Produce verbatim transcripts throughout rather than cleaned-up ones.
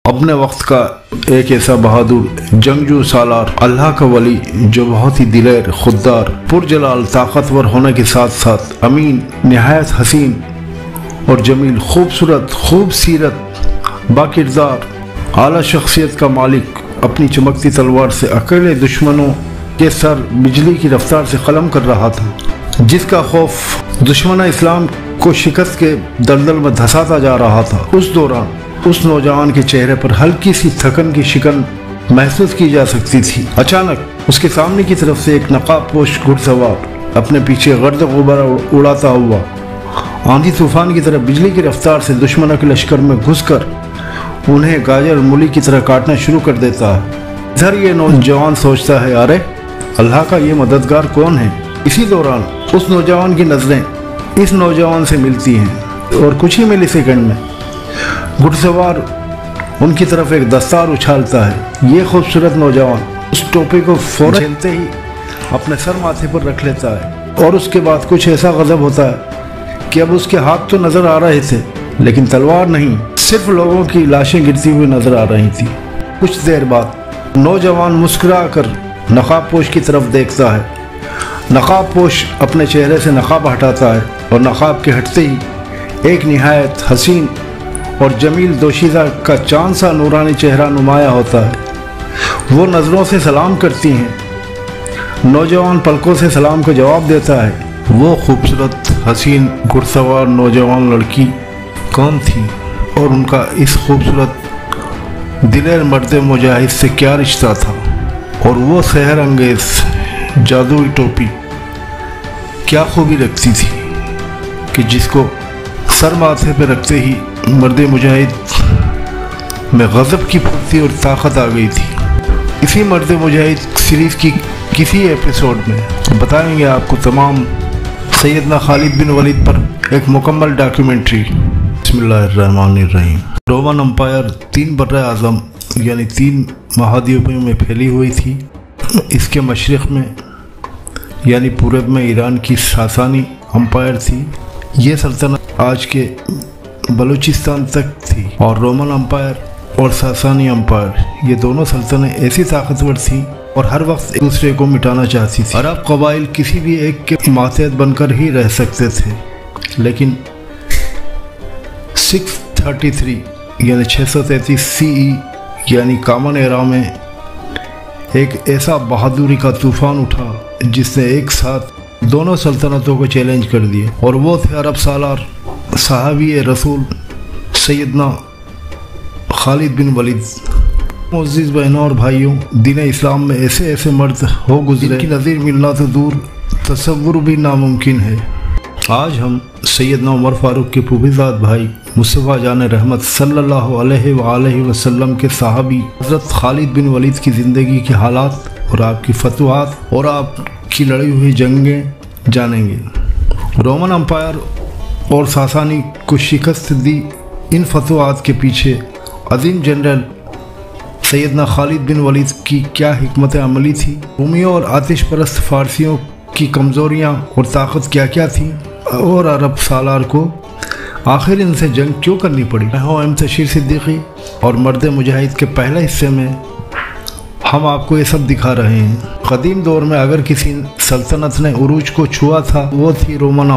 अपने वक्त का एक ऐसा बहादुर जंगजू सालार, अल्लाह का वली जो बहुत ही दिलेर, खुददार, पुरजलाल, ताकतवर होने के साथ साथ अमीन, निहायत हसीन और जमील, खूबसूरत, खूब सीरत, बाकिरदार, आला शख्सियत का मालिक अपनी चमकती तलवार से अकेले दुश्मनों के सर बिजली की रफ्तार से कलम कर रहा था, जिसका खौफ दुश्मन इस्लाम को शिकस्त के दलदल में धंसाता जा रहा था। उस दौरान उस नौजवान के चेहरे पर हल्की सी थकन की शिकन महसूस की जा सकती थी। अचानक उसके सामने की तरफ से एक नकाबपोश घुड़सवार अपने पीछे गर्द गुबार उड़ाता हुआ आंधी तूफान की तरह बिजली की रफ्तार से दुश्मनों के लश्कर में घुसकर उन्हें गाजर मूली की तरह काटना शुरू कर देता है। इधर ये नौजवान सोचता है, अरे अल्लाह का ये मददगार कौन है। इसी दौरान उस नौजवान की नजरें इस नौजवान से मिलती हैं और कुछ ही मिली सेकंड में घुड़सवार उनकी तरफ एक दस्तार उछालता है। ये खूबसूरत नौजवान उस टोपी को फौरन झेलते ही अपने सर माथे पर रख लेता है और उसके बाद कुछ ऐसा गजब होता है कि अब उसके हाथ तो नजर आ रहे थे लेकिन तलवार नहीं, सिर्फ लोगों की लाशें गिरती हुई नजर आ रही थी। कुछ देर बाद नौजवान मुस्कुरा कर नकाबपोश की तरफ देखता है। नकाबपोश अपने चेहरे से नकाब हटाता है और नकाब के हटते ही एक निहायत हसीन और जमील दोशीज़ा का चांद सा नूरानी चेहरा नुमाया होता है। वो नज़रों से सलाम करती हैं। नौजवान पलकों से सलाम को जवाब देता है। वो खूबसूरत हसीन घुड़सवार नौजवान लड़की कौन थी और उनका इस खूबसूरत दिलेर मर्द मुजाहिद से क्या रिश्ता था, और वो सहर अंगेज़ जादुई टोपी क्या खूबी रखती थी कि जिसको सर माथे पर रखते ही मर्द मुजाहिद में गज़ब की फुर्ती और ताकत आ गई थी। इसी मर्द मुजाहिद सीरीज़ की किसी एपिसोड में बताएंगे आपको तमाम सैयदना खालिद बिन वलीद पर एक मुकम्मल डॉक्यूमेंट्री। बिस्मिल्लाहिर्रहमानिर्रहीम। रोमन अम्पायर तीन बर्रे आज़म यानी तीन महाद्वीपों में फैली हुई थी। इसके मशरिक़ में यानी पूरब में ईरान की सासानी अम्पायर थी। ये सल्तनत आज के बलूचिस्तान तक थी और रोमन अम्पायर और सासानी अम्पायर ये दोनों सल्तनतें ऐसी ताकतवर थीं और हर वक्त एक दूसरे को मिटाना चाहती थी। अरब कबाइल किसी भी एक के मातहत बनकर ही रह सकते थे, लेकिन सिक्स थर्टी थ्री यानी छः सौ तैंतीस सी ई यानी कामन एरा में एक ऐसा बहादुरी का तूफान उठा जिसने एक साथ दोनों सल्तनतों को चैलेंज कर दिए, और वो थे अरब सालार सहाबी रसूल सैयदना खालिद बिन वलीद। मुअज़्ज़िज़ बहनों और भाइयों, दीन इस्लाम में ऐसे ऐसे मर्द हो गुज़रे कि नज़ीर मिलना तो दूर तसव्वुर भी नामुमकिन है। आज हम सैयदना उमर फारूक के फूफीज़ाद भाई मुस्तफ़ा जान रहमत सल्लल्लाहु अलैहि वआलैहि वसल्लम के सहाबी हज़रत खालिद बिन वलीद की ज़िंदगी के हालात और आपकी फतवात और आपकी लड़ी हुई जंगें जानेंगे। रोमन अम्पायर और सासानी को शिकस्त दी इन फतवात के पीछे अजीम जनरल सैयदना खालिद बिन वलीद की क्या हिकमत अमली थी, रूमियों और आतिश परस्त फ़ारसियों की कमज़ोरियाँ और ताकत क्या क्या थी, और अरब सालार को आखिर इनसे जंग क्यों करनी पड़ी। मैं हूँ एम तशीर सिद्दीकी और मर्द मुजाहिद के पहले हिस्से में हम आपको ये सब दिखा रहे हैं। कदीम दौर में अगर किसी सल्तनत ने उरूज को छुआ था वो थी रोमन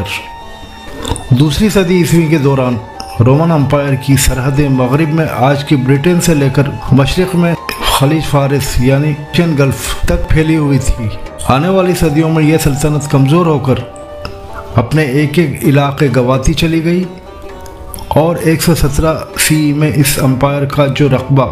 अम्पायर। दूसरी सदी ईस्वी के दौरान रोमन अम्पायर की सरहदें मगरिब में आज की ब्रिटेन से लेकर मशरिक़ में खलीज फारिस यानी पर्शियन गल्फ तक फैली हुई थी। आने वाली सदियों में यह सल्तनत कमज़ोर होकर अपने एक एक इलाके गंवाती चली गई और एक सौ सत्रह सी में इस अम्पायर का जो रकबा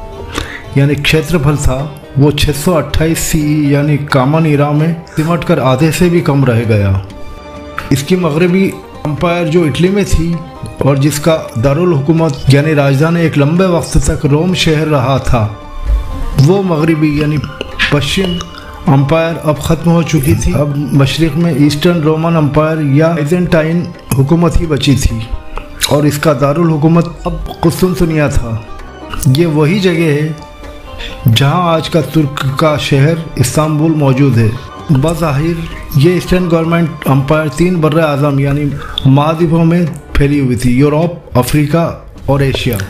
यानी क्षेत्रफल था वो छः सौ अट्ठाईस सी यानी कामन ईरा में सिमट कर आधे से भी कम रह गया। इसकी मगरबी अम्पायर जो इटली में थी और जिसका दारुल हुकूमत यानी राजधानी एक लंबे वक्त तक रोम शहर रहा था, वो मगरबी यानी पश्चिम अम्पायर अब ख़त्म हो चुकी थी। अब मशरिक़ में ईस्टर्न रोमन अम्पायर या बाइजेंटाइन हुकूमत ही बची थी और इसका दारुल हुकूमत अब कुस्तुनतुनिया था। ये वही जगह है जहाँ आज का तुर्क का शहर इस्तांबुल मौजूद है। बज़ाहिर ये ईस्टर्न गवर्नमेंट अम्पायर तीन बर्रे आज़म यानी महाद्वीपों में फैली हुई थी, यूरोप, अफ्रीका और एशिया।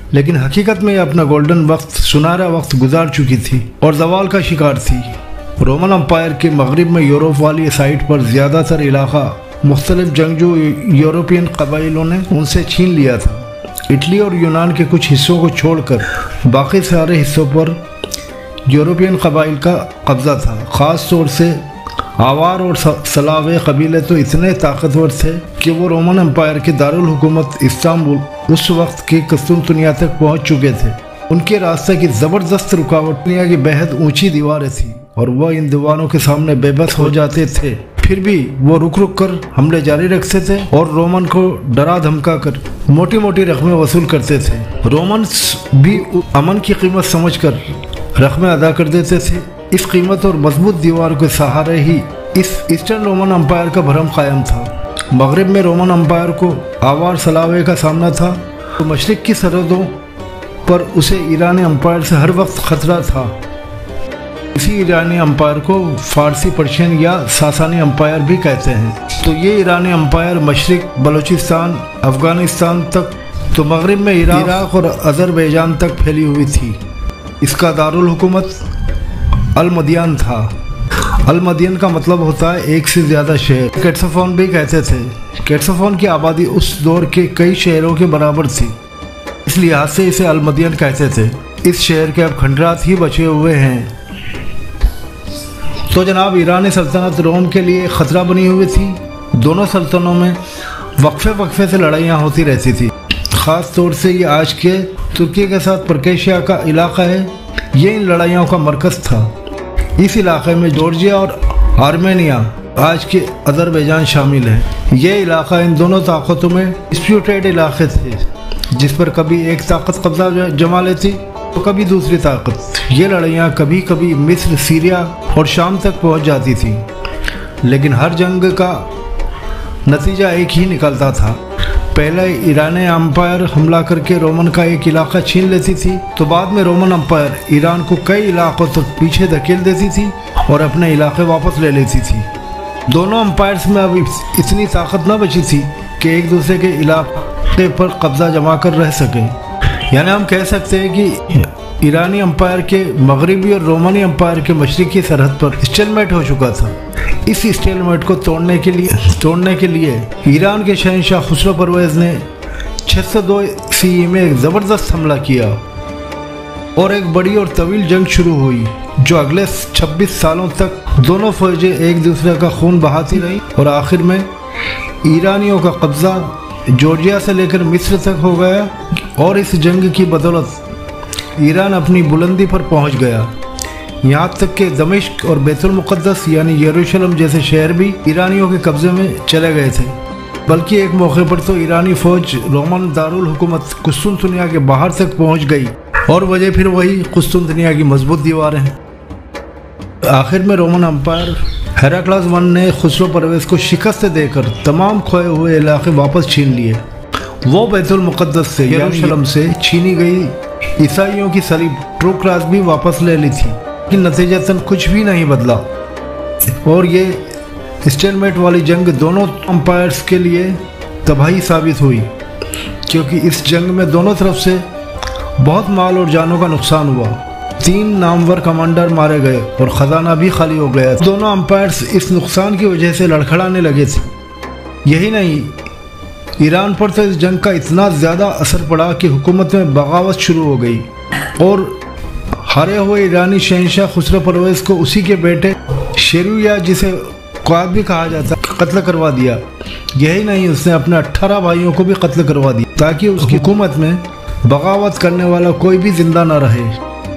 لیکن حقیقت میں یہ اپنا گولڈن وقت سنہرا وقت گزار چکی تھی اور زوال کا شکار تھی۔ رومن امپائر کے مغرب میں یوروپ والی سائٹ پر زیادہ تر علاقہ مختلف جنگجو یورپین قبائلوں نے ان سے چھین لیا تھا۔ اٹلی اور یونان کے کچھ حصوں کو چھوڑ کر باقی سارے حصوں پر یورپین قبائل کا قبضہ تھا۔ خاص طور سے آوار اور سلاوے قبیلے تو اتنے طاقتور تھے کہ وہ رومن امپائر کے دارالحکومت استنبول اس وقت کی قسطنطنیہ تک پہنچ چکے تھے۔ ان کے راستے کی زبردست رکاوٹ دنیا کی بہت اونچی دیواریں تھیں اور وہ ان دیواروں کے سامنے بے بس ہو جاتے تھے، پھر بھی وہ رک رک کر حملے جاری رکھتے تھے اور رومن کو ڈرا دھمکا کر موٹی موٹی رقمیں وصول کرتے تھے۔ رومنز بھی امن کی قیمت سمجھ کر رقمیں ادا کر دیتے تھے۔ اس قیمت اور مضبوط دیوار کے سہارے ہی اس ایسٹرن رومن امپائر کا بھرم قائم تھا۔ مغرب میں رومن امپائر کو آوار سلاوے کا سامنا تھا تو مشرق کی سرحدوں پر اسے ایرانی امپائر سے ہر وقت خطرہ تھا۔ اسی ایرانی امپائر کو فارسی پرشین یا ساسانی امپائر بھی کہتے ہیں۔ تو یہ ایرانی امپائر مشرق بلوچستان افغانستان تک تو مغرب میں عراق اور آذربائیجان تک پھیلی ہوئی تھی۔ اس کا دارالحکومت المدین تھا۔ المدین کا مطلب ہوتا ہے ایک سے زیادہ شہر۔ کیٹسفون بھی کہتے تھے۔ کیٹسفون کی آبادی اس دور کے کئی شہروں کے برابر تھی، اس لحاظ سے اسے المدین کہتے تھے۔ اس شہر کے اب کھنڈرات ہی بچے ہوئے ہیں۔ تو جناب ایرانی سلطنت روم کے لیے خطرہ بنی ہوئی تھی۔ دونوں سلطنتوں میں وقفے وقفے سے لڑائیاں ہوتی رہتی تھی۔ خاص طور سے یہ آج کے ترکی کے ساتھ پرکیشیا کا علاقہ ہے، یہ ان لڑائیوں کا مرکز تھا۔ اس علاقے میں جورجیا اور آرمینیا آج کے آذربائیجان شامل ہے۔ یہ علاقہ ان دونوں طاقتوں میں ڈسپیوٹیڈ علاقے تھے، جس پر کبھی ایک طاقت قبضہ جما لیتی تو کبھی دوسری طاقت۔ یہ لڑائیاں کبھی کبھی مصر، سیریا اور شام تک پہنچ جاتی تھی، لیکن ہر جنگ کا نتیجہ ایک ہی نکلتا تھا۔ پہلے ایرانی امپائر حملہ کر کے رومن کا ایک علاقہ چھین لیتی تھی، تو بعد میں رومن امپائر ایران کو کئی علاقوں تک پیچھے دھکیل دیتی تھی اور اپنے علاقے واپس لے لیتی تھی۔ دونوں امپائرز میں اب اتنی طاقت نہ بچی تھی کہ ایک دوسرے کے علاقے پر قبضہ جما کر رہ سکیں۔ یعنی ہم کہہ سکتے ہیں کہ ایرانی امپائر کے مغربی اور رومانی امپائر کے مشرقی سرحد پر اسٹیل میٹ ہو چکا تھا۔ اس اسٹیل میٹ کو توڑنے کے لیے توڑنے کے لیے ایران کے شہنشاہ خسرو پرویز نے چھ سو دو عیسوی میں ایک زبردست حملہ کیا اور ایک بڑی اور طویل جنگ شروع ہوئی، جو اگلے چھبیس سالوں تک دونوں فوجیں ایک دوسرے کا خون بہاتی رہیں اور آخر میں ایرانیوں کا قبضہ جورجیا سے لے کر مصر تک ہو گیا اور اس جنگ کی بدولت ایران اپنی بلندی پر پہنچ گیا۔ یہاں تک کہ دمشق اور بیت المقدس یعنی یروشلم جیسے شہر بھی ایرانیوں کے قبضے میں چلے گئے تھے۔ بلکہ ایک موقع پر تو ایرانی فوج رومن دارالحکومت قسطنطنیہ کے باہر تک پہنچ گئی، اور وجہ پھر وہی قسطنطنیہ کی مضبوط دیواریں ہیں۔ آخر میں رومن امپائر ہیراکلس ون نے خسرو پرویز کو شکست دے کر تمام کھوئے ہوئے علاقے واپس چھین لیے۔ وہ بیت المقدس سے یروشلم سے چھینی گئی عیسائیوں کی صلیب ٹرو کراس بھی واپس لے لی تھی، لیکن نتیجتاً کچھ بھی نہیں بدلا، اور یہ اسٹیل میٹ والی جنگ دونوں امپائرز کے لیے تباہی ثابت ہوئی، کیونکہ اس جنگ میں دونوں طرف سے بہت مال اور جانوں کا نقصان ہوا۔ تین نامور کمانڈر مارے گئے اور خزانہ بھی خالی ہو گیا۔ دونوں امپائرز اس نقصان کی وجہ سے لڑکھڑانے لگے تھے۔ یہی نہیں، ایران پر تو اس جنگ کا اتنا زیادہ اثر پڑا کہ حکومت میں بغاوت شروع ہو گئی اور ہارے ہوئے ایرانی شہنشاہ خسرو پرویز کو اسی کے بیٹے شیرویا، جسے قائد بھی کہا جاتا، قتل کروا دیا۔ یہی نہیں، اس نے اپنے اٹھارہ بھائیوں کو بھی قتل کروا دیا تاکہ اس کی حکومت میں بغاوت کرنے والا کوئی بھی زندہ نہ رہے۔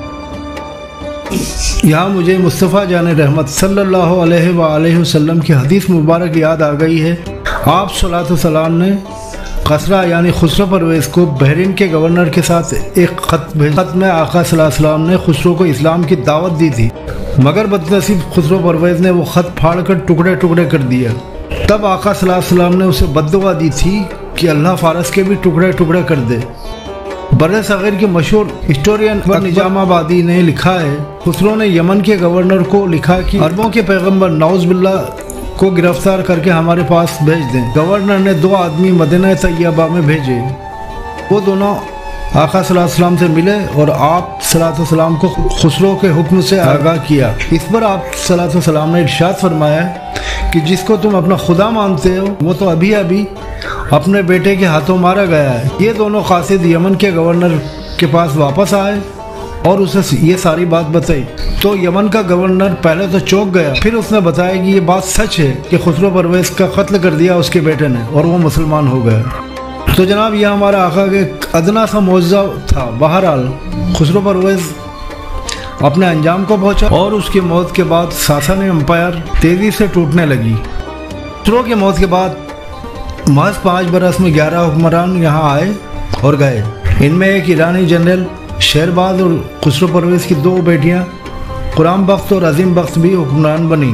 یہاں مجھے مصطفیٰ جان رحمت صلی اللہ علیہ وآلہ وسلم کی حدیث مبارک یاد آ گئی ہے۔ آپ صلی اللہ علیہ وسلم نے قصرہ یعنی خسرو پرویز کو بحرین کے گورنر کے ساتھ ایک خط بھیجا۔ خط میں آقا صلی اللہ علیہ وسلم نے خسرو کو اسلام کی دعوت دی تھی، مگر بدنصیب خسرو پرویز نے وہ خط پھاڑ کر ٹکڑے ٹکڑے کر دیا۔ تب آقا صلی اللہ علیہ وسلم نے اسے بد دعا دی تھی کہ اللہ فارس کے بھی ٹکڑے ٹکڑے کر دے۔ بر صغیر کے مشہور ہسٹورین نجام آبادی نے لکھا ہے، خسرو نے یمن کے گورنر کو لکھا کہ عربوں کے پیغمبر نعوذ باللہ کو گرفتار کر کے ہمارے پاس بھیج دیں۔ گورنر نے دو آدمی مدینہ طیبہ میں بھیجے۔ وہ دونوں آقا صلی اللہ علیہ وسلم سے ملے اور آپ صلی اللہ علیہ وسلم کو خسرو کے حکم سے آگاہ کیا۔ اس پر آپ صلی اللہ علیہ وسلم نے ارشاد فرمایا کہ جس کو تم اپنا خدا مانتے ہو وہ تو ابھی ابھی اپنے بیٹے کے ہاتھوں مارا گیا ہے۔ یہ دونوں قاصد یمن کے گورنر کے پاس واپس آئے اور اسے یہ ساری بات بتائی تو یمن کا گورنر پہلے تو چونک گیا، پھر اس نے بتایا کہ یہ بات سچ ہے کہ خسرو پرویز کا قتل کر دیا اس کے بیٹے نے اور وہ مسلمان ہو گیا۔ تو جناب یہ ہمارا آقا کے ادنا سا معجزہ تھا۔ بہرحال خسرو پرویز اپنے انجام کو پہنچا اور اس کی موت کے بعد ساسانی امپائر تیزی سے ٹوٹنے لگی۔ خسرو کی موت کے بعد محض پانچ برس میں گیارہ حکمران یہاں آئے اور گئے۔ ان میں ایک ایرانی جنرل شیرباز اور خسرو پرویز کی دو بیٹیاں قرام بخت اور عظیم بخت بھی حکمران بنی۔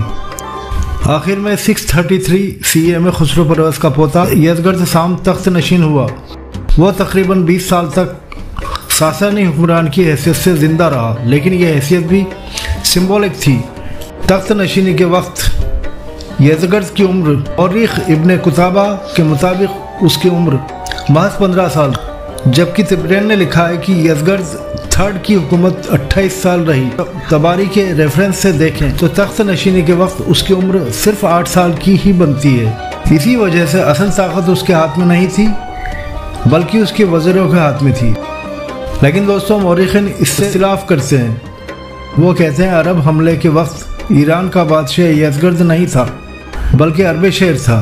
آخر میں سکس تھرٹی تھری سی اے میں خسرو پرویز کا پوتا یزگرد سام تخت نشین ہوا۔ وہ تقریباً بیس سال تک ساسانی حکمران کی حیثیت سے زندہ رہا، لیکن یہ حیثیت بھی سمبولک تھی۔ تخت نشینی کے وقت یزگرد کی عمر مورخ ابن قتیبہ کے مطابق اس کی عمر محض پندرہ سال، جبکہ طبرین نے لکھا ہے کہ یزگرد تھرڈ کی حکومت اٹھائیس سال رہی۔ تباری کے ریفرنس سے دیکھیں تو تخت نشینی کے وقت اس کی عمر صرف آٹھ سال کی ہی بنتی ہے۔ اسی وجہ سے اصل طاقت اس کے ہاتھ میں نہیں تھی بلکہ اس کے وزیروں کے ہاتھ میں تھی۔ لیکن دوستوں مورخین اس سے اختلاف کرتے ہیں۔ وہ کہتے ہیں عرب حملے کے وقت ایران کا بادشاہ یزگرد نہیں تھا بلکہ عرب شہر تھا۔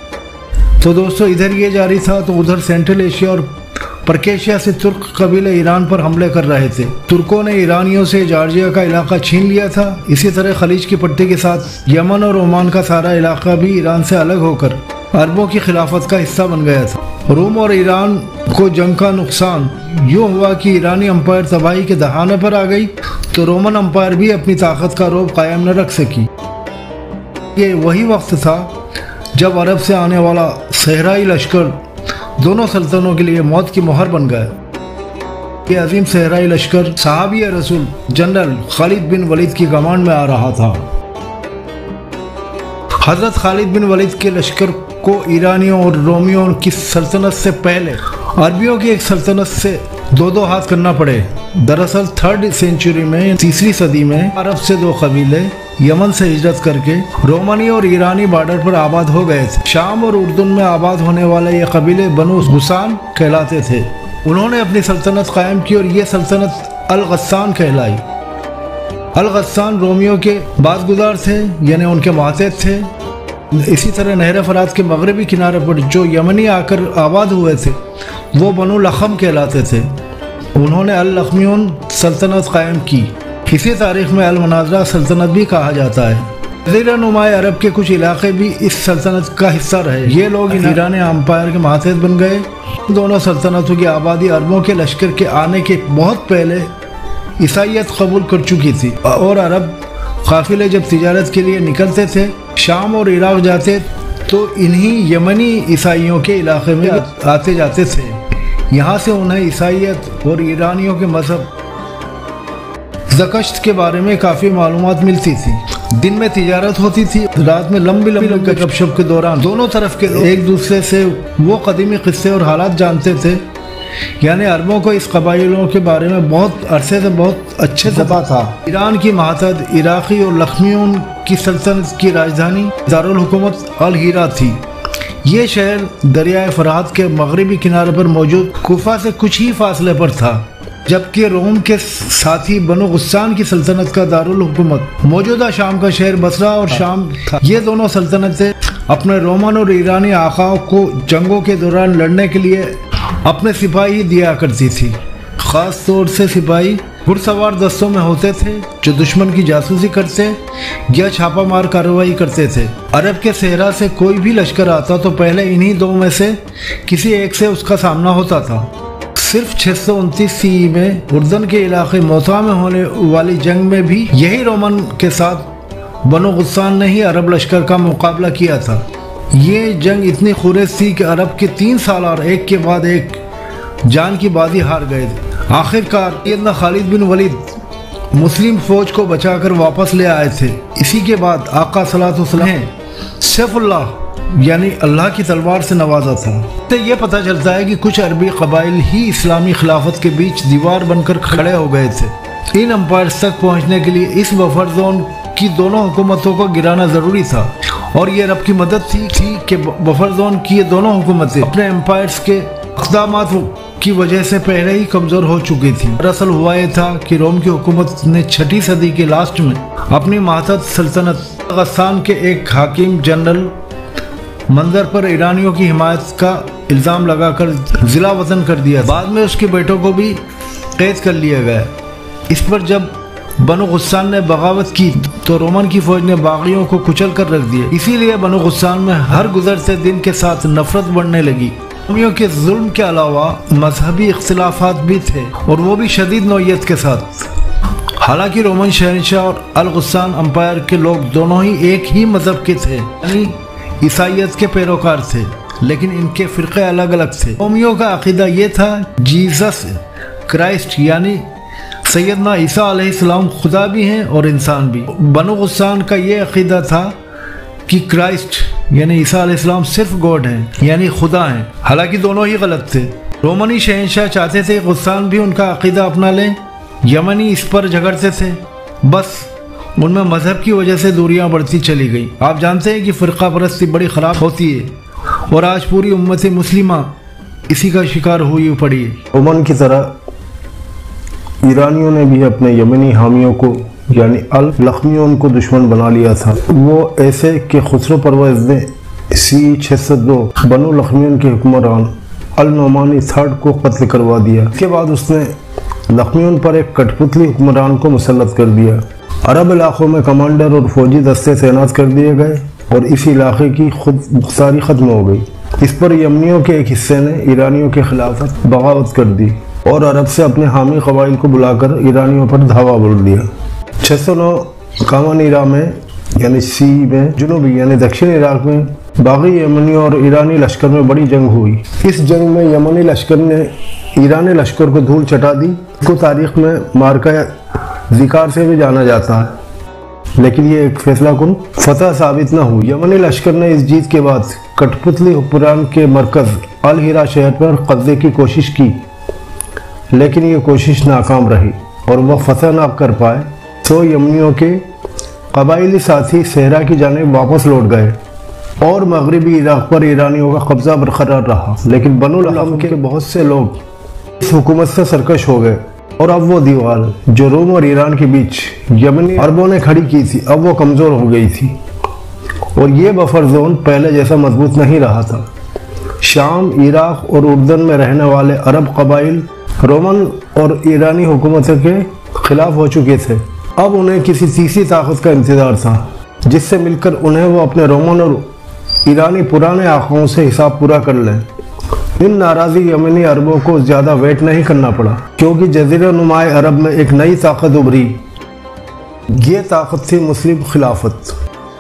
تو دوستوں ادھر یہ جاری تھا تو ادھر سینٹرل ایشیا اور پرکیشیا سے ترک قبیلے ایران پر حملے کر رہے تھے۔ ترکوں نے ایرانیوں سے جارجیا کا علاقہ چھین لیا تھا۔ اسی طرح خلیج کی پٹی کے ساتھ یمن اور عمان کا سارا علاقہ بھی ایران سے الگ ہو کر عربوں کی خلافت کا حصہ بن گیا تھا۔ روم اور ایران کو جنگ کا نقصان یوں ہوا کہ ایرانی امپائر تباہی کے دہانے پر آ گئی تو رومن امپائر بھی اپنی طاقت کا رعب قائم نہ رکھ سکی۔ یہ وہی وقت تھا جب عرب سے آنے والا صحرائی لشکر دونوں سلطنتوں کے لیے موت کی مہر بن گئے۔ یہ عظیم صحرائی لشکر صحابی رسول جنرل خالد بن ولید کی کمانڈ میں آ رہا تھا۔ حضرت خالد بن ولید کے لشکر کو ایرانیوں اور رومیوں کی سلطنت سے پہلے عربیوں کی ایک سلطنت سے دو دو ہاتھ کرنا پڑے۔ دراصل تھرڈ سینچری میں تیسری صدی میں عرب سے دو قبیلے یمن سے ہجرت کر کے رومانی اور ایرانی بارڈر پر آباد ہو گئے تھے۔ شام اور اردن میں آباد ہونے والے یہ قبیلے بنو غسان کہلاتے تھے۔ انہوں نے اپنی سلطنت قائم کی اور یہ سلطنت الغسان کہلائی۔ الغسان رومیوں کے بازگزار تھے، یعنی ان کے ماتحت تھے۔ اسی طرح نہر فرات کے مغربی کنارے پر جو یمنی آ کر آباد ہوئے تھے وہ بنو لخم کہلاتے تھے۔ انہوں نے اللخمیون سلطنت قائم کی۔ اسی تاریخ میں المناظرہ سلطنت بھی کہا جاتا ہے۔ جزیرہ نمائے عرب کے کچھ علاقے بھی اس سلطنت کا حصہ رہے۔ یہ لوگ ایران امپائر کے ماتحت بن گئے۔ دونوں سلطنتوں کی آبادی عربوں کے لشکر کے آنے کے بہت پہلے عیسائیت قبول کر چکی تھی، اور عرب قافلے جب تجارت کے لیے نکلتے تھے شام اور عراق جاتے تو انہی یمنی عیسائیوں کے علاقے میں آتے جاتے تھے۔ یہاں سے انہیں عیسائیت اور ایرانیوں کے مذہب زکشت کے بارے میں کافی معلومات ملتی تھی۔ دن میں تجارت ہوتی تھی، رات میں لمبی لمبی گپ شپ کے دوران دونوں طرف کے لوگ ایک دوسرے سے وہ قدیمی قصے اور حالات جانتے تھے۔ یعنی عربوں کو اس قبائلوں کے بارے میں بہت عرصے سے بہت اچھے سے پتہ تھا۔ ایران کی ماتحت عراقی اور لخمیون کی سلطنت کی راجدھانی دارالحکومت الہیرا تھی۔ یہ شہر دریائے فرات کے مغربی کنارے پر موجود کوفہ سے کچھ ہی فاصلے پر تھا، جبکہ روم کے ساتھی بنو غسان کی سلطنت کا دارالحکومت موجودہ شام کا شہر بصرہ اور شام تھا۔ یہ دونوں سلطنتیں اپنے رومن اور ایرانی آقاؤں کو جنگوں کے دوران لڑنے کے لیے اپنے سپاہی دیا کرتی تھی۔ خاص طور سے سپاہی گھڑ سوار دستوں میں ہوتے تھے جو دشمن کی جاسوسی کرتے یا چھاپا مار کارروائی کرتے تھے۔ عرب کے صحرا سے کوئی بھی لشکر آتا تو پہلے انہی دو میں سے کسی ایک سے اس کا سامنا ہوتا تھا۔ صرف چھ سو انتیس سی میں اردن کے علاقے موتا میں ہونے والی جنگ میں بھی یہی رومن کے ساتھ بنو غسان نے ہی عرب لشکر کا مقابلہ کیا تھا۔ یہ جنگ اتنی خورش تھی کہ عرب کے تین سال اور ایک کے بعد ایک جان کی بازی ہار گئے تھے۔ آخر کار سیدنا خالد بن ولید مسلم فوج کو بچا کر واپس لے آئے تھے۔ اسی کے بعد آقا صلی اللہ علیہ وسلم سیف اللہ یعنی اللہ کی تلوار سے نوازا تھا۔ تو یہ پتہ چلتا ہے کہ کچھ عربی قبائل ہی اسلامی خلافت کے بیچ دیوار بن کر کھڑے ہو گئے تھے۔ ان امپائرز تک پہنچنے کے لیے اس بفر زون کی دونوں حکومتوں کو گرانا ضروری تھا، اور یہ عرب کی مدد تھی تھی کہ بفر زون کی یہ دونوں حکومتیں اپنے امپائرز کے اقدامات کی وجہ سے پہلے ہی کمزور ہو چکی تھی۔ دراصل ہوا یہ تھا کہ روم کی حکومت نے چھٹی صدی کے لاسٹ میں اپنی ماتحت سلطنت غسان کے ایک حاکم جنرل منظر پر ایرانیوں کی حمایت کا الزام لگا کر ضلع وطن کر دیا۔ بعد میں اس کے بیٹوں کو بھی قید کر لیا گیا۔ اس پر جب بنو غسان نے بغاوت کی تو رومن کی فوج نے باغیوں کو کچل کر رکھ دیا۔ اسی لیے بنو غسان میں ہر گزرتے دن کے ساتھ نفرت بڑھنے لگی۔ رومیوں کے ظلم کے علاوہ مذہبی اختلافات بھی تھے، اور وہ بھی شدید نوعیت کے ساتھ۔ حالانکہ رومن شہنشاہ اور الغسان امپائر کے لوگ دونوں ہی ایک ہی مذہب کے تھے، یعنی عیسائیت کے پیروکار تھے، لیکن ان کے فرقے الگ الگ تھے۔ رومیوں کا عقیدہ یہ تھا جیزس کرائسٹ یعنی سیدنا عیسیٰ علیہ السلام خدا بھی ہیں اور انسان بھی۔ بنو غسان کا یہ عقیدہ تھا کہ کرائسٹ یعنی عیسیٰ علیہ السلام صرف گاڈ ہیں یعنی خدا ہیں، حالانکہ دونوں ہی غلط تھے۔ رومنی شہنشاہ چاہتے تھے غسان بھی ان کا عقیدہ اپنا لیں، یمنی اس پر جھگڑتے تھے، بس ان میں مذہب کی وجہ سے دوریاں بڑھتی چلی گئی۔ آپ جانتے ہیں کہ فرقہ پرستی بڑی خراب ہوتی ہے، اور آج پوری امت مسلمہ اسی کا شکار ہوئی پڑی ہے۔ رومن کی طرح ایرانیوں نے بھی اپنے یمنی حامیوں کو یعنی الخمیون کو دشمن بنا لیا تھا۔ وہ ایسے کہ خسرو پرویز نے سی چھ سو دو بنو لخمیون کے حکمران النعمانی تھرڈ کو قتل کروا دیا۔ اس کے بعد اس نے لخمیون پر ایک کٹ پتلی حکمران کو مسلط کر دیا۔ عرب علاقوں میں کمانڈر اور فوجی دستے تعینات کر دیے گئے، اور اس علاقے کی خود مختاری ختم ہو گئی۔ اس پر یمنیوں کے ایک حصے نے ایرانیوں کے خلاف بغاوت کر دی، اور عرب سے اپنے حامی قبائل کو بلا کر ایرانیوں پر دھاوا بول دیا۔ چھ سو نو کامان عراق میں یعنی سی میں جنوبی یعنی دکشن عراق میں باغی یمنیوں اور ایرانی لشکر میں بڑی جنگ ہوئی۔ اس جنگ میں یمنی لشکر نے ایرانی لشکر کو دھول چٹا دی۔ اس کو تاریخ میں مارکہ ذکار سے بھی جانا جاتا ہے، لیکن یہ ایک فیصلہ کن فتح ثابت نہ ہوئی۔ یمنی لشکر نے اس جیت کے بعد کٹ پتلی حکمران کے مرکز الہرا شہر پر قبضے کی کوشش کی، لیکن یہ کوشش ناکام رہی اور وہ فتح نہ کر پائے۔ تو یمنیوں کے قبائلی ساتھی صحرا کی جانب واپس لوٹ گئے، اور مغربی عراق پر ایرانیوں کا قبضہ برقرار رہا، لیکن بنو لخم کے بہت سے لوگ اس حکومت سے سرکش ہو گئے، اور اب وہ دیوار جو روم اور ایران کے بیچ یمنی عربوں نے کھڑی کی تھی اب وہ کمزور ہو گئی تھی، اور یہ بفر زون پہلے جیسا مضبوط نہیں رہا تھا۔ شام، عراق اور اردن میں رہنے والے عرب قبائل رومن اور ایرانی حکومتوں کے خلاف ہو چکے تھے۔ اب انہیں کسی تیسری طاقت کا انتظار تھا جس سے مل کر انہیں وہ اپنے رومن اور ایرانی پرانے آقاؤں سے حساب پورا کر لیں۔ ان ناراضی یمنی عربوں کو زیادہ ویٹ نہیں کرنا پڑا، کیونکہ جزیرہ نماء عرب میں ایک نئی طاقت ابھری۔ یہ طاقت تھی مسلم خلافت۔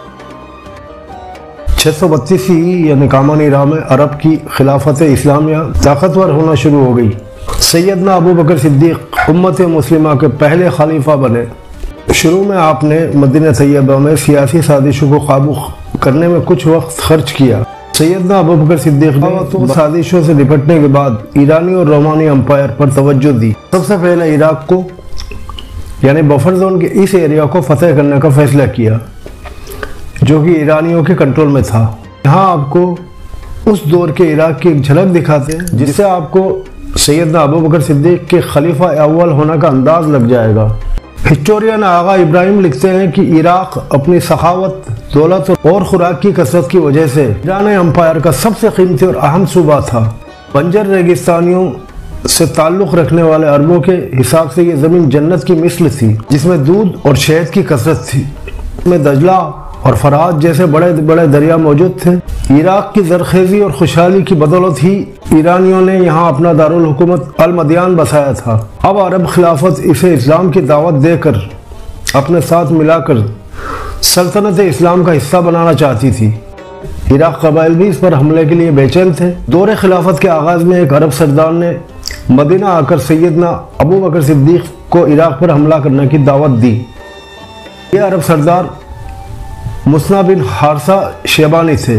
چھ سو بتیس یعنی کامان عراق میں عرب کی خلافت اسلامیہ طاقتور ہونا شروع ہو گئی۔ سیدنا ابو بکر صدیق امت مسلمہ کے پہلے خلیفہ بنے۔ شروع میں آپ نے مدینہ طیبہ میں سیاسی سازشوں کو قابو کرنے میں کچھ وقت خرچ کیا۔ سیدنا ابو بکر صدیق نے سازشوں سے نپٹنے کے بعد ایرانی اور رومانی امپائر پر توجہ دی۔ سب سے پہلے عراق کو یعنی بفر زون کے اس ایریا کو فتح کرنے کا فیصلہ کیا جو کہ ایرانیوں کے کنٹرول میں تھا۔ یہاں آپ کو اس دور کے عراق کی ایک جھلک دکھاتے ہیں جس سے آپ کو سیدنا ابو بکر صدیق کے خلیفہ اول ہونے کا انداز لگ جائے گا۔ ہسٹورین آغا ابراہیم لکھتے ہیں کہ عراق اپنی سخاوت، دولت اور خوراک کی کثرت کی وجہ سے ایران امپائر کا سب سے قیمتی اور اہم صوبہ تھا۔ بنجر ریگستانیوں سے تعلق رکھنے والے عربوں کے حساب سے یہ زمین جنت کی مثل تھی، جس میں دودھ اور شہد کی کثرت تھی۔ اس میں دجلہ اور فرات جیسے بڑے بڑے دریا موجود تھے۔ عراق کی زرخیزی اور خوشحالی کی بدولت ہی ایرانیوں نے یہاں اپنا دارالحکومت المدیان بسایا تھا۔ اب عرب خلافت اسے اسلام کی دعوت دے کر اپنے ساتھ ملا کر سلطنت اسلام کا حصہ بنانا چاہتی تھی۔ عراق قبائل بھی اس پر حملے کے لیے بے چین تھے۔ دور خلافت کے آغاز میں ایک عرب سردار نے مدینہ آ کر سیدنا ابو بکر صدیق کو عراق پر حملہ کرنے کی دعوت دی۔ یہ عرب سردار مسنا بن حارثہ شیبانی تھے۔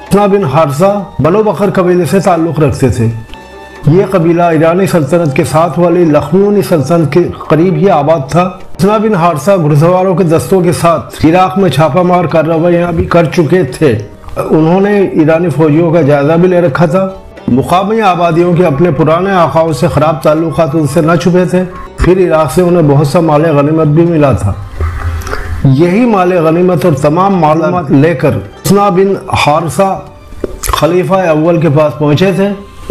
मुसना बिन हारसा बनो बकर कबीले से ताल्लुक़ रखते थे। ये कबीला ईरानी सल्तनत के साथ वाली लखनऊनी सल्तनत के करीब ही आबाद था। मुसना बिन हारसा घुड़सवारों के दस्तों के साथ इराक में छापामार कार्रवाइयाँ भी कर चुके थे। उन्होंने ईरानी फौजियों का जायजा भी ले रखा था। मुकामी आबादियों के अपने पुराने आकाओं से ख़राब ताल्लुकात उनसे न छुपे थे। फिर इराक से उन्हें बहुत सा माल गनीमत भी मिला था। यही माल गनीमत और तमाम मालूमात लेकर मुसना बिन हारसा खलीफा अव्वल के पास पहुँचे थे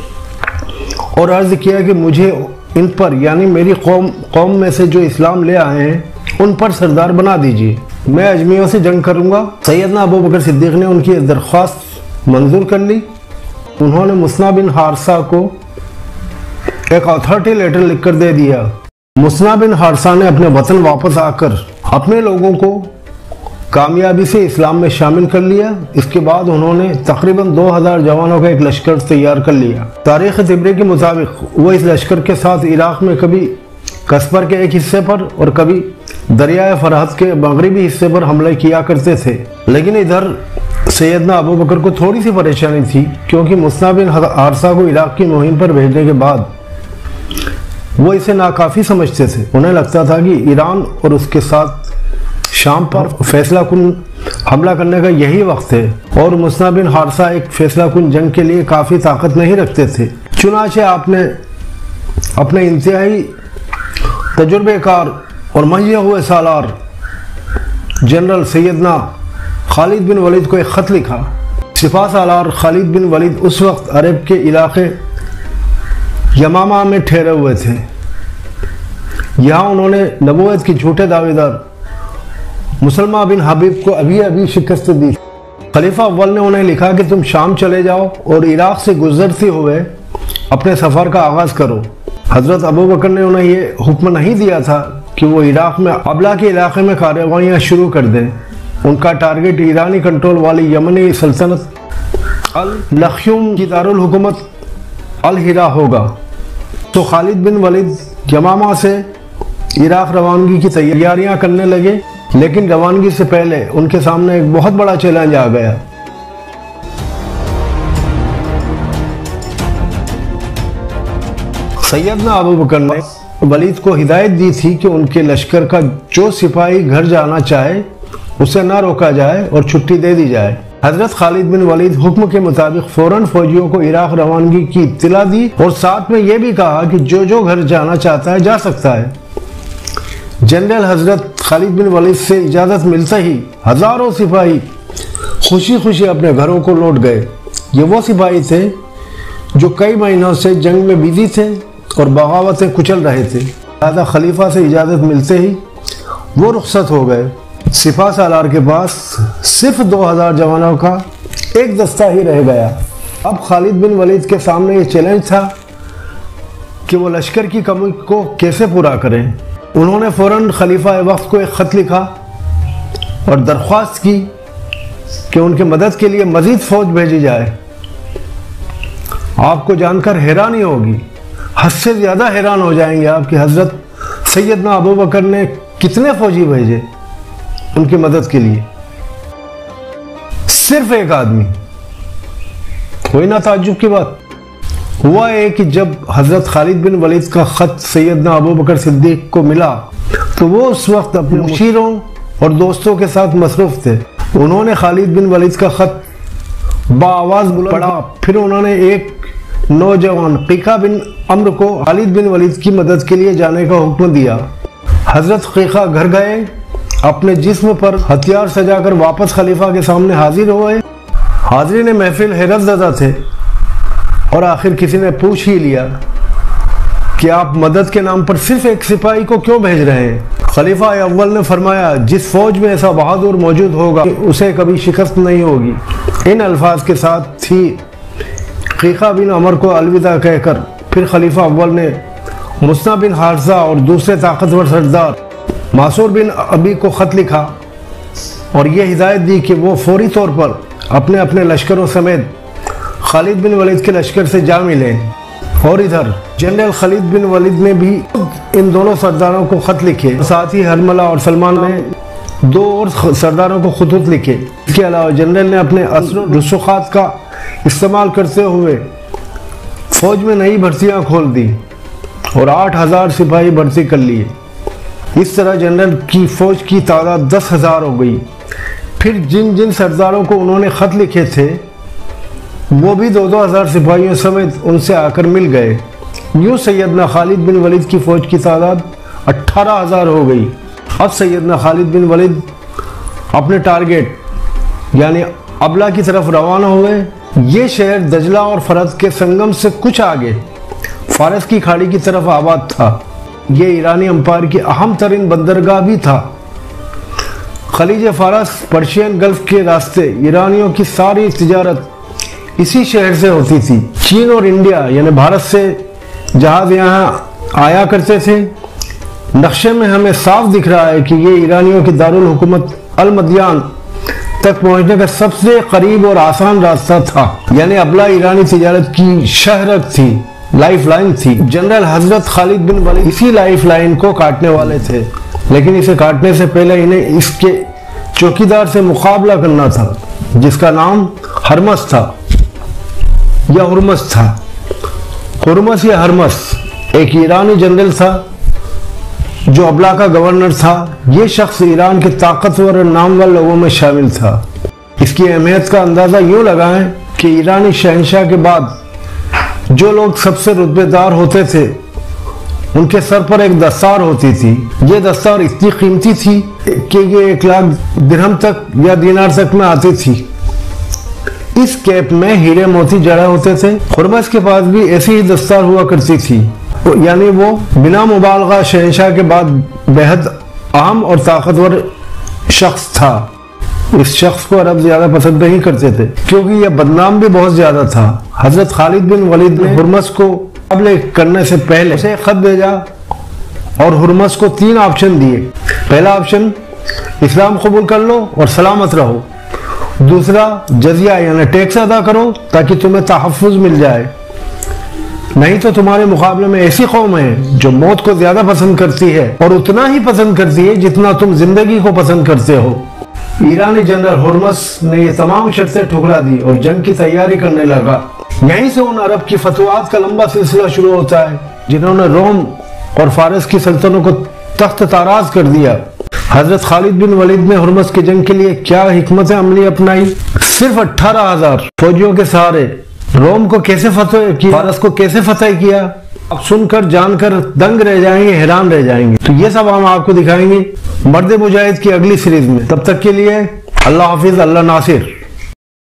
और अर्ज़ किया कि मुझे इन पर यानी मेरी कौम कौम में से जो इस्लाम ले आए हैं उन पर सरदार बना दीजिए, मैं अजमियों से जंग करूँगा। सैयदना अबू बकर सिद्दीक़ ने उनकी दरख्वास्त मंजूर कर ली। उन्होंने मुसना बिन हारसा को एक अथॉरिटी लेटर लिखकर दे दिया। मुसना बिन हारसा ने अपने वतन वापस आकर अपने लोगों को कामयाबी से इस्लाम में शामिल कर लिया। इसके बाद उन्होंने तकरीबन दो हज़ार जवानों का एक लश्कर तैयार कर लिया। तारीख़ तिबरी के मुताबिक वो इस लश्कर के साथ इराक में कभी कस्बर के एक हिस्से पर और कभी दरियाए फरहद के मगरबी हिस्से पर हमले किया करते थे। लेकिन इधर सैयदना अबू बकर को थोड़ी सी परेशानी थी, क्योंकि मुसना बिन हारसा को इराक की मुहिम पर भेजने के बाद वो इसे नाकाफ़ी समझते थे। उन्हें लगता था कि ईरान और उसके साथ शाम पर फैसला कुन हमला करने का यही वक्त है और मुसना बिन हारसा एक फैसला कुन जंग के लिए काफ़ी ताकत नहीं रखते थे। चुनाचे आपने अपने इंतहाई तजुर्बेकार और महिया हुए सालार जनरल सैयदना खालिद बिन वलीद को एक ख़त लिखा। सिपा सालार खालिद बिन वलीद उस वक्त अरब के इलाके यमामा में ठहरे हुए थे। यहाँ उन्होंने नबूवत के झूठे दावेदार मुसलमा बिन हबीब को अभी अभी शिकस्त दी। खलीफा अव्वल ने उन्हें लिखा कि तुम शाम चले जाओ और इराक से गुजरते हुए अपने सफ़र का आगाज़ करो। हज़रत अबू बकर ने उन्हें ये हुक्म नहीं दिया था कि वो इराक में अबला के इलाके में कार्रवाइयाँ शुरू कर दें। उनका टारगेट ईरानी कंट्रोल वाली यमनी सल्तनत अल लख्यूम की दारुल हुकूमत अल हिरा होगा। तो खालिद बिन वलीद यमामा से इराक रवानगी की तैयारियां करने लगे, लेकिन रवानगी से पहले उनके सामने एक बहुत बड़ा चैलेंज आ गया। सैयदना अबू बकर ने वलीद को हिदायत दी थी कि उनके लश्कर का जो सिपाही घर जाना चाहे उसे ना रोका जाए और छुट्टी दे दी जाए। हजरत खालिद बिन वलीद हुक्म के मुताबिक फौरन फौजियों को इराक रवानगी की इत्तला दी और साथ में यह भी कहा कि जो जो घर जाना चाहता है जा सकता है। जनरल हजरत खालिद बिन वलीद से इजाज़त मिलते ही हजारों सिपाही खुशी खुशी अपने घरों को लौट गए। ये वो सिपाही थे जो कई महीनों से जंग में बिजी थे और बगावतें कुचल रहे थे। लिहाजा खलीफा से इजाज़त मिलते ही वो रुखसत हो गए। सिपा सालार के पास सिर्फ दो हजार जवानों का एक दस्ता ही रह गया। अब खालिद बिन वलीद के सामने ये चैलेंज था कि वो लश्कर की कमी को कैसे पूरा करें। उन्होंने फौरन खलीफा वक्त को एक ख़त लिखा और दरख्वास्त की कि उनके मदद के लिए मज़ीद फ़ौज भेजी जाए। आपको जानकर हैरानी होगी, हद से ज़्यादा हैरान हो जाएंगे आप कि हज़रत सैयदना अबू बकर ने कितने फ़ौजी भेजे उनकी मदद के लिए। सिर्फ एक आदमी। कोई ना ताज्जुब की बात। हुआ है कि जब हजरत खालिद बिन वलीद का खत सैयदना अबू बकर सिद्दीक को मिला तो वो उस वक्त अपने मुशीरों और दोस्तों के साथ मसरूफ थे। उन्होंने खालिद बिन वलीद का खत बाआवाज पढ़ा। फिर उन्होंने एक नौजवान क़ीक़ा बिन अम्र को खालिद बिन वलीद की मदद के लिए जाने का हुक्म दिया। हजरत क़ीक़ा घर गए, अपने जिस्म पर हथियार सजाकर वापस खलीफा के सामने हाजिर हुए। हाज़रीन महफिल हैरत ज़दा थे और आखिर किसी ने पूछ ही लिया कि आप मदद के नाम पर सिर्फ एक सिपाही को क्यों भेज रहे हैं। खलीफा अव्वल ने फरमाया, जिस फौज में ऐसा बहादुर मौजूद होगा उसे कभी शिकस्त नहीं होगी। इन अल्फाज के साथ ही क़ीक़ा बिन अमर को अलविदा कहकर फिर खलीफा अव्वल ने मुसना बिन हारसा और दूसरे ताकतवर सरदार मासूर बिन अबी को ख़त लिखा और यह हिदायत दी कि वो फौरी तौर पर अपने अपने लश्करों समेत खालिद बिन वलीद के लश्कर से जा मिलें। और इधर जनरल खालिद बिन वलीद ने भी इन दोनों सरदारों को ख़त लिखे। साथ ही हरमला और सलमान ने دو اور سرداروں کو خطوط لکھے۔ اس کے علاوہ جنرل نے اپنے اثر و رسوخات کا استعمال کرتے ہوئے فوج میں نئی بھرتیاں کھول دی اور آٹھ ہزار سپاہی بھرتی کر لیے۔ اس طرح جنرل کی فوج کی تعداد دس ہزار ہو گئی۔ پھر جن جن سرداروں کو انہوں نے خط لکھے تھے وہ بھی دو دو ہزار سپاہیوں سمیت ان سے آ کر مل گئے۔ یوں سیدنا خالد بن ولید کی فوج کی تعداد اٹھارہ ہزار ہو گئی۔ اب سیدنا خالد بن ولید اپنے ٹارگٹ یعنی ابلا کی طرف روانہ ہوئے۔ یہ شہر دجلہ اور فرات کے سنگم سے کچھ آگے فارس کی کھاڑی کی طرف آباد تھا۔ یہ ایرانی امپائر کی اہم ترین بندرگاہ بھی تھا۔ خلیج فارس پرشین گلف کے راستے ایرانیوں کی ساری تجارت اسی شہر سے ہوتی تھی۔ چین اور انڈیا یعنی بھارت سے جہاز یہاں آیا کرتے تھے۔ نقشے میں ہمیں صاف دکھ رہا ہے کہ یہ ایرانیوں کی دارالحکومت المدیان تک پہنچنے کا سب سے قریب اور آسان راستہ تھا، یعنی ابلا ایرانی تجارت کی شہرک تھی، لائف لائن تھی۔ جنرل حضرت خالد بن ولید اسی لائف لائن کو کاٹنے والے تھے، لیکن اسے کاٹنے سے پہلے انہیں اس کے چوکیدار سے مقابلہ کرنا تھا جس کا نام ہرمس تھا یا ہرمس تھا۔ ہرمس یا ہرمس ایک ایرانی جنرل تھا جو ابلا کا گورنر تھا۔ یہ شخص ایران کے طاقتور اور نامور لوگوں میں شامل تھا۔ اس کی اہمیت کا اندازہ یوں لگائیں کہ ایرانی شہنشاہ کے بعد جو لوگ سب سے رتبے دار ہوتے تھے ان کے سر پر ایک دستار ہوتی تھی۔ یہ دستار اتنی قیمتی تھی کہ یہ ایک لاکھ درہم تک یا دینار تک میں آتی تھی۔ اس کیپ میں ہیرے موتی جڑے ہوتے تھے۔ ہرمس کے پاس بھی ایسی ہی دستار ہوا کرتی تھی، یعنی وہ بنا مبالغہ شہنشاہ کے بعد بہت اہم اور طاقتور شخص تھا۔ اس شخص کو عرب زیادہ پسند نہیں کرتے تھے کیونکہ یہ بدنام بھی بہت زیادہ تھا۔ حضرت خالد بن ولید نے ہرمس کو مقابلے کرنے سے پہلے اسے خط بھیجا اور ہرمس کو تین آپشن دیے۔ پہلا آپشن اسلام قبول کر لو اور سلامت رہو۔ دوسرا جزیہ یعنی ٹیکس ادا کرو تاکہ تمہیں تحفظ مل جائے، نہیں تو تمہارے مقابلے میں ایسی قوم ہے جو موت کو زیادہ پسند کرتی ہے اور اتنا ہی پسند کرتی ہے جتنا تم زندگی کو پسند کرتے ہو۔ ایرانی جنرل ہرمس نے یہ تمام شرطیں ٹھکرا دی اور جنگ کی تیاری کرنے لگا۔ یہیں سے ان عرب کی فتوحات کا لمبا سلسلہ شروع ہوتا ہے جنہوں نے روم اور فارس کی سلطنتوں کو تخت تاراج کر دیا۔ حضرت خالد بن ولید نے ہرمس کی جنگ کے لیے کیا حکمت عملی اپنائی؟ صرف اٹھارہ ہزار فوجیوں کے سہارے روم کو کیسے فتح کیا، فارس کو کیسے فتح کیا، اب سن کر جان کر دنگ رہ جائیں گے، حیران رہ جائیں گے۔ تو یہ سب ہم آپ کو دکھائیں گے مرد مجاہد کی اگلی سیریز میں۔ تب تک کے لیے اللہ حافظ، اللہ ناصر۔